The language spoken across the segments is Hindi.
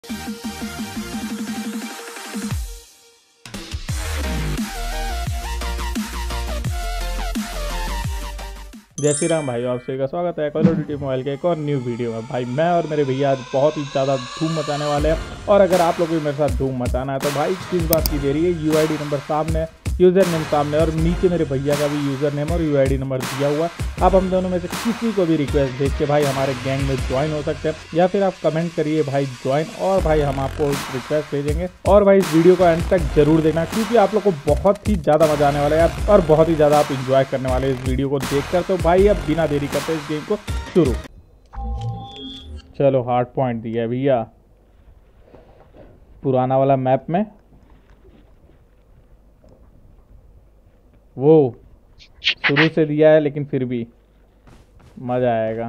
जय श्री राम भाई, आप सभी का स्वागत है कॉल ऑफ ड्यूटी मोबाइल के एक और न्यू वीडियो में। भाई मैं और मेरे भैया आज बहुत ही ज़्यादा धूम मचाने वाले हैं। और अगर आप लोगों को मेरे साथ धूम मचाना है तो भाई किस बात की देरी है, यूआईडी नंबर सामने, यूज़र नेम सामने और नीचे मेरे भैया का भी यूज़र नेम और यूआईडी नंबर दिया हुआ है। आप हम दोनों में से किसी को भी रिक्वेस्ट भेज के भाई हमारे गैंग में ज्वाइन हो सकते हैं, या फिर आप कमेंट करिए भाई ज्वाइन, और भाई हम आपको रिक्वेस्ट भेजेंगे। और भाई इस वीडियो को एंड तक जरूर देखना, क्योंकि आप लोग को बहुत ही ज़्यादा मजा आने वाला है यार, और बहुत ही ज़्यादा आप इंजॉय करने वाले हैं इस वीडियो को देखकर। तो भाई अब बिना देरी करते इस गेम को शुरू। चलो हार्ड पॉइंट दिया है भैया, पुराना वाला मैप में वो शुरू से दिया है, लेकिन फिर भी मजा आएगा।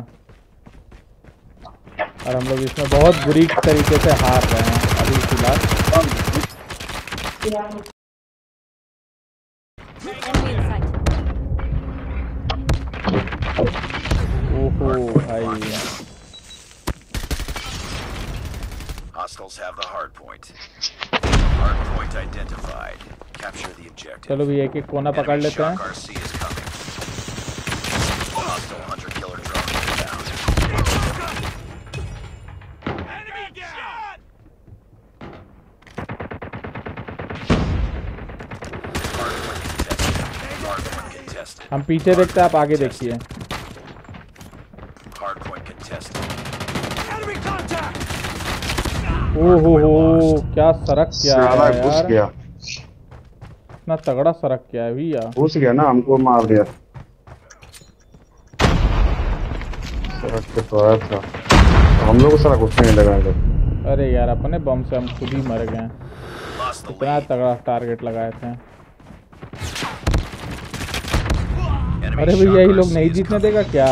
और हम लोग इसमें बहुत बुरी तरीके से हार रहे हैं अभी फिलहाल। ओहो भाई, Hostiles have the hard point. Hard point identified. Capture the objective. चलो भी एक एक कोना पकड़ लेते हैं। RC is coming. Hostile hunter killer drone inbound. Enemy down. Hard point contested. Hard point contested. हम पीछे देखते हैं, आप आगे देखिए। Hard point contested. ओहो क्या सरक क्या है घुस यार, गया, इतना तगड़ा सरक क्या है भैया। घुस गया ना, हमको मार दिया। सरक के तो आया था, तो हम लोग को सारा घुसने नहीं लगा लोग। अरे यार अपने बम से हम खुद ही मर गए, इतना तगड़ा टारगेट लगाए थे। अरे भैया यही लोग नहीं जीतने देगा क्या?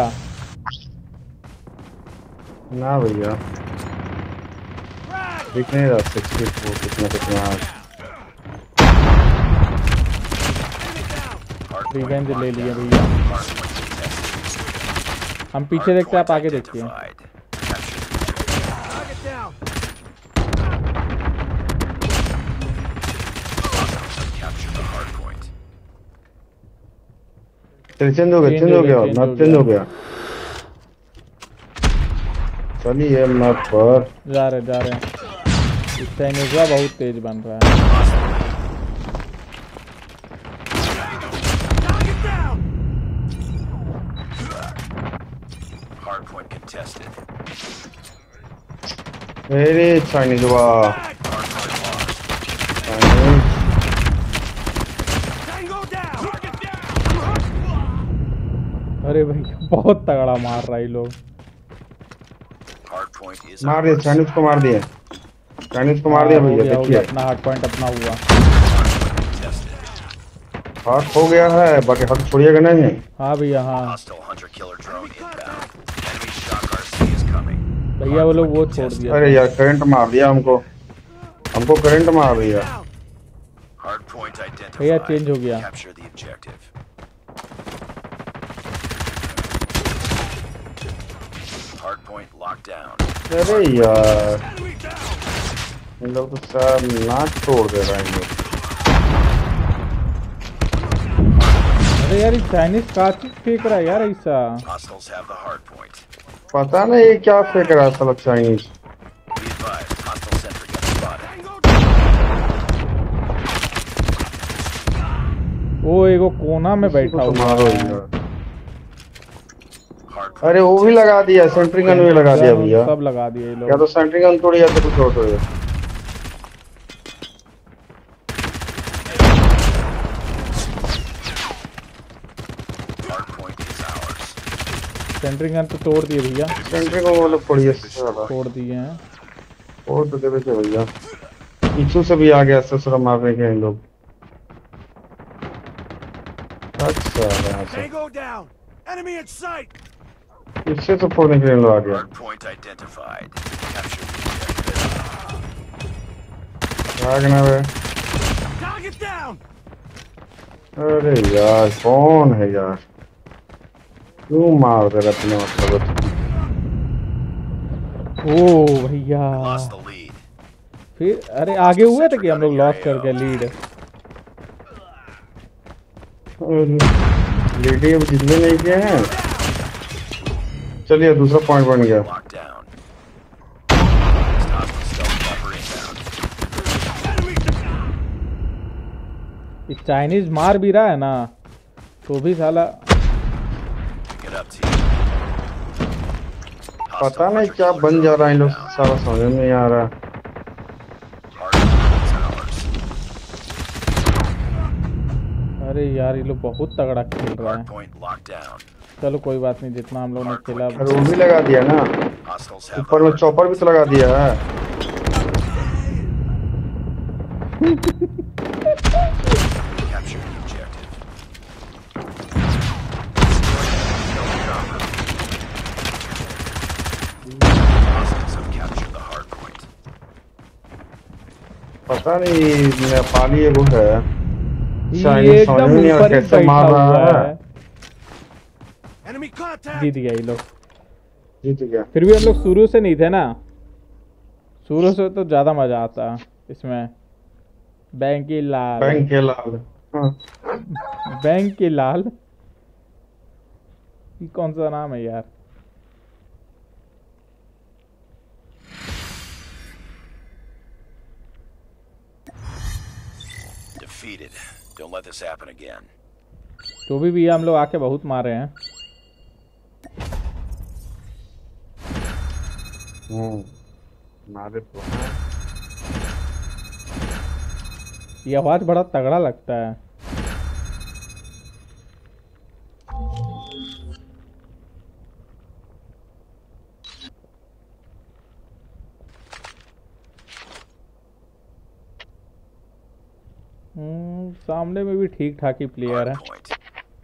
ना भैया दिख नहीं रहा 64 कितना कितना। रिवेंज ले लिए भैया, हम पीछे देखते हैं, आप आगे देखिए। चेंज हो गया, मैप चेंज हो गया। चलिए मैप पर जा रहे हैं। इस चाइनीज बहुत तेज बन रहा है। अरे चाइनीज अरे भाई बहुत तगड़ा मार रहा है लोग। मार दिया चाइनीज को, मार दिया चाइनीज को, मार दिया भैया। देखिए अपना हार्ड पॉइंट अपना हुआ, हार्ड हो गया है, बाकी हार्ड छोड़िएगा नहीं। हाँ भैया हाँ भैया वो लोग वो छोड़ दिया। अरे यार करंट मार दिया हमको करंट मार दिया भैया, चेंज हो गया। अरे यार इन लोग तो सब नाक तोड़ दे रहे हैं। अरे यार चाइनीज का चीज फेंक रहा है यार ऐसा, पता नहीं ये क्या फेंक रहा है सब चाइनीज। वो एगो कोना में बैठा हुआ है। अरे वो भी लगा दिया, सेंट्रिंग गन भी लगा दिया भैया, सब लगा दिए ये लोग। या तो सेंट्रिंग गन तोड़ी या तो कुछ और तोड़ी। सेंट्रिंग गन तो तोड़ दिए भैया, सेंट्रिंग गन वो लोग तोड़ दिए हैं। और तो देवे थे भैया, पीछू से भी आ गया ससुरा मारने के इन लोग। अच्छा इससे तो फोड़ने के लिए लोग आ गया। भागना वे। अरे यार कौन है यार, क्यों मार दे रहे अपने मतलब। ओ भैया फिर अरे आगे हुए थे कि हम लोग लॉस कर गए लीड। लीड अब जितने नहीं किए हैं। चलिए दूसरा पॉइंट बन गया। Locked down. Hostile stealth chopper inbound. ये चाइनीज मार भी रहा है ना तो भी साला Pick it up, team. पता नहीं क्या बन जा रहा है इन लोग सारा समझ में नहीं आ रहा। Hardpoint is ours. अरे यार ये लोग बहुत तगड़ा खेल रहा है। Hardpoint locked down. चलो कोई बात नहीं, जितना हम लोग ने खेला। अरे वो भी लगा दिया ना, Hostiles have the ऊपर में चॉपर भी तो लगा दिया है। capture the objective. Hostiles have captured the hardpoint. पता नहीं नेपाली वो है, ये चाइनीज समझ एकदम में नहीं आ रहा ऊपर ही कैसे बैठा मार हुआ रहा है। है। जीत गया ये लोग। जीत गया। फिर भी हम लोग शुरू से नहीं थे ना, शुरू से तो ज्यादा मजा आता इसमें। बैंक की लाल, बैंक के लाल। हाँ। बैंक की लाल, ये कौन सा नाम है यार? Defeated. Don't let this happen again. तो भी हम लोग आके बहुत मारे हैं। मारे तो ये आवाज बड़ा तगड़ा लगता है। सामने में भी ठीक ठाक ही प्लेयर है। Hardpoint.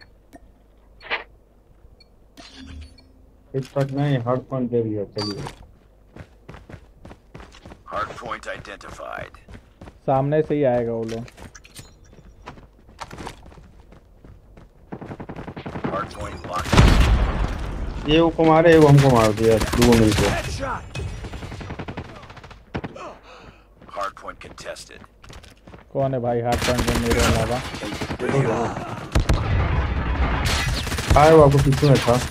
इस तक नहीं हार्ड पॉइंट दे दिया। चलिए Hardpoint identified. सामने से ही आएगा वो लोग। Hardpoint locked down. ये वो मारे, वो हमको मार दिया दो मिनट को। Hardpoint contested. कौन है भाई हार्ड पॉइंट में मेरे अलावा? आए वो आपको पीछे में था।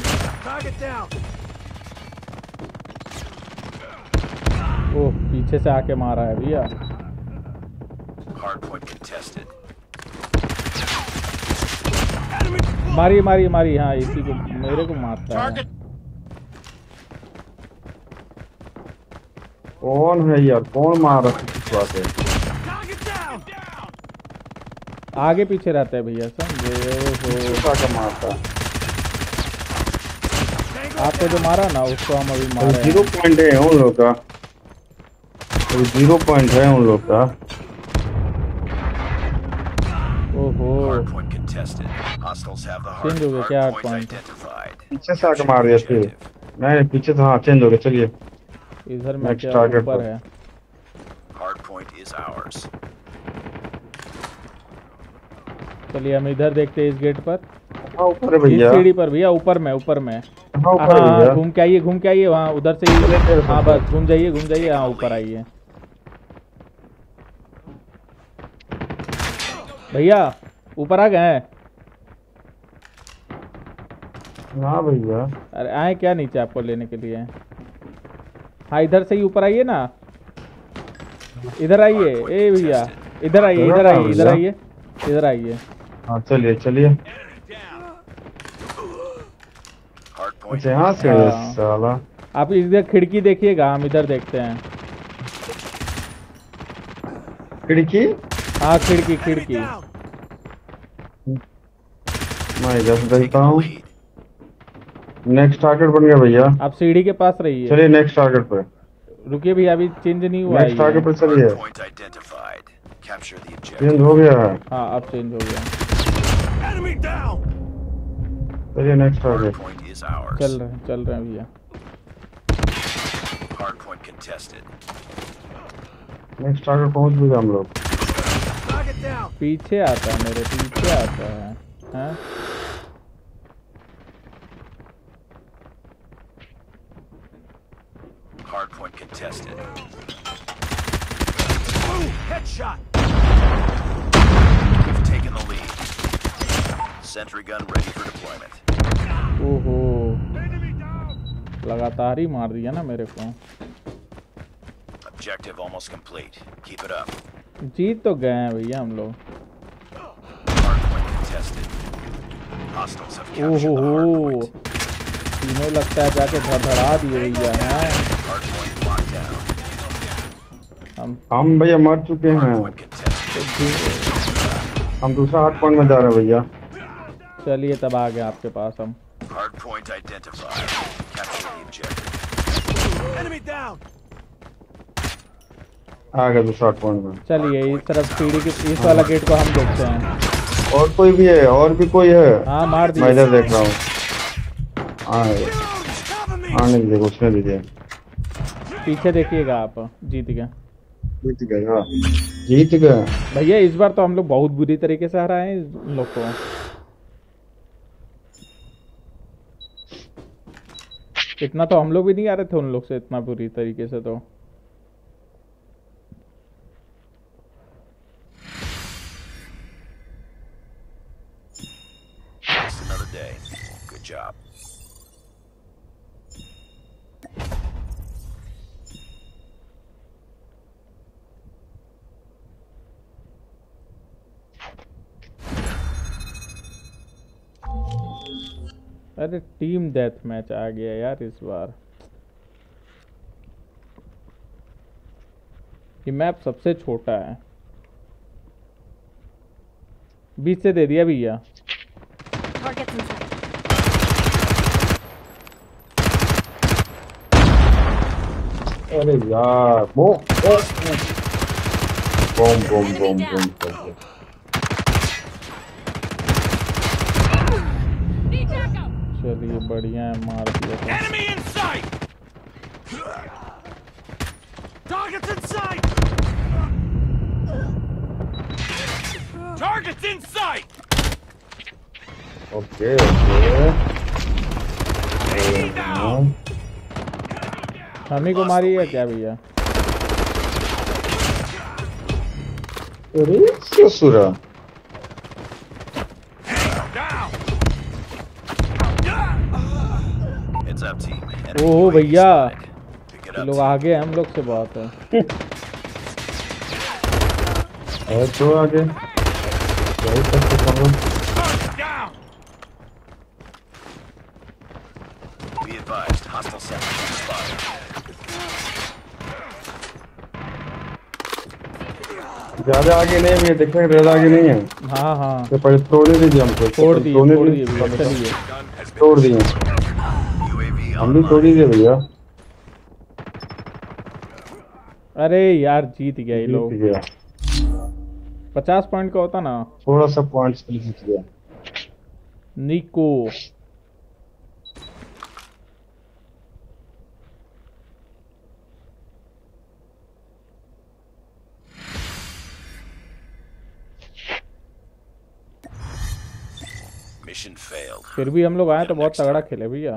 ओह पीछे से आके मारा है भैया। Hardpoint contested. मारी मारी मारी, हाँ इसी को, मेरे को मारता है। कौन है यार, कौन मार रहा है? किस बात है? आगे पीछे रहता है भैया, समझे? का मारता आपको जो मारा ना उसको हम अभी मारे हैं। 0 पॉइंट है उन लोग का, 0 पॉइंट है उन लोग का। ओहो Hardpoint contested. Hostiles have the change हो गया क्या hardpoint पॉइंट? identified. पीछे से आके मार दिया फिर। नहीं पीछे से, हाँ चेंज हो गया। चलिए इधर में Next क्या target ऊपर पर। है? Hardpoint is ours. चलिए हम इधर देखते हैं इस गेट पर, हाँ ऊपर है इस भैया। सीढ़ी पर भैया, ऊपर में ऊपर में। हाँ ऊपर है हाँ भैया। घूम के आइए वहाँ उधर से ही। हाँ बस घूम जाइए, हाँ ऊपर आइए भैया, ऊपर आ गए हैं। हाँ भैया। अरे आए क्या नीचे आपको लेने के लिए? हाँ इधर से ही ऊपर आइए ना, इधर आइए। ए भैया इधर आइए, इधर आइए। हाँ चलिए चलिए। Hardpoint. अच्छा यहाँ से हाँ। साला। आप इधर खिड़की देखिएगा, हम इधर देखते हैं। खिड़की? हाँ खिड़की। मैं इधर से देखता हूँ। नेक्स्ट टारगेट बन गया भैया। आप सीढ़ी के पास रहिए। चलिए नेक्स्ट टारगेट पे। रुकिए भैया, अभी चेंज नहीं हुआ है नेक्स्ट टारगेट ये। पे चलिए। Hardpoint identified. Capture the objective. Change हो गया है। हाँ अब चेंज हो गया। चलिए next target. Hardpoint is ours. चल रहे हैं भैया। Hardpoint contested. नेक्स्ट टारगेट पहुंच भी गए हम लोग। पीछे आता है, मेरे पीछे आता है। हाँ Hardpoint contested. We've taken the lead. Sentry gun ready for deployment. ओहो, लगातार ही मार दिया ना मेरे को। Objective almost complete. Keep it up. जीत तो गए हैं भैया हम लोग। Hardpoint contested. Hostiles have captured the hardpoint. तीनों लगता है जाके धड़धड़ा दिए भैया हैं। Hardpoint locked down. हम भैया मर चुके हैं। Hardpoint contested. हम दूसरा हार्ड पॉइंट में जा रहे हैं भैया। चलिए तब आ गए आपके पास हम। Hardpoint identified. Capture the objective. Enemy down. आ गए दूसरा हार्ड पॉइंट में। चलिए इस तरफ सीढ़ी के इस वाला गेट को हम देखते हैं। और कोई भी है? और भी कोई है? हाँ मार दिया। मैं इधर देख रहा हूँ। आने दीजिए, घुसने दीजिए। पीछे देखिएगा आप। जीत गए। जीत गए। हाँ जीत गए भैया इस बार तो हम लोग बहुत बुरी तरीके से हराए हैं इन लोग को। इतना तो हम लोग भी नहीं आ रहे थे उन लोग से इतना बुरी तरीके से तो। Just another day. Good job. अरे टीम डेथ मैच आ गया यार इस बार। ये मैप सबसे छोटा है। बीच से दे दिया भैया। अरे यार बम बम बम बम बम। चलिए बढ़िया है, मार दिया। Enemy in sight. Targets in sight. Targets in sight. Okay हम ही को मारी है क्या भैया? अरे ससुरा। Heads up, team. ओहो भैया Pick it ये up. लोग आगे हैं हम लोग से बहुत है। और तो आगे वही तक तो करो। Down. Be advised, hostile sentry spotted. ज्यादा आगे नहीं है, देखने ज्यादा आगे नहीं है। हाँ हाँ तो पहले तोड़ने दीजिए हमको। छोड़ दिए भैया, चलिए। तोड़ दिए। UAV हम भी online. तोड़ दीजिए भैया। अरे यार जीत गया ये लोग। जीत गया। 50 पॉइंट का होता ना। थोड़ा सा पॉइंट्स पे जीत गया। निको Mission failed. फिर भी हम लोग आए तो बहुत तगड़ा खेले भैया।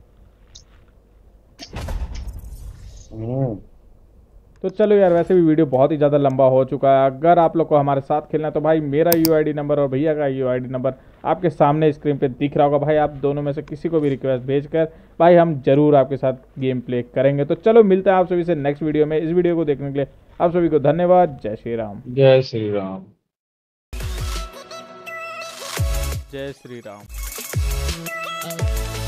तो चलो यार, वैसे भी वीडियो बहुत ही ज़्यादा लंबा हो चुका है। अगर आप लोग को हमारे साथ खेलना है तो भाई मेरा यूआईडी नंबर और भैया का यूआईडी नंबर आपके सामने स्क्रीन पे दिख रहा होगा। भाई आप दोनों में से किसी को भी रिक्वेस्ट भेजकर भाई हम जरूर आपके साथ गेम प्ले करेंगे। तो चलो मिलते हैं आप सभी से नेक्स्ट वीडियो में। इस वीडियो को देखने के लिए आप सभी को धन्यवाद। जय श्री राम। जय श्री राम। जय श्री राम।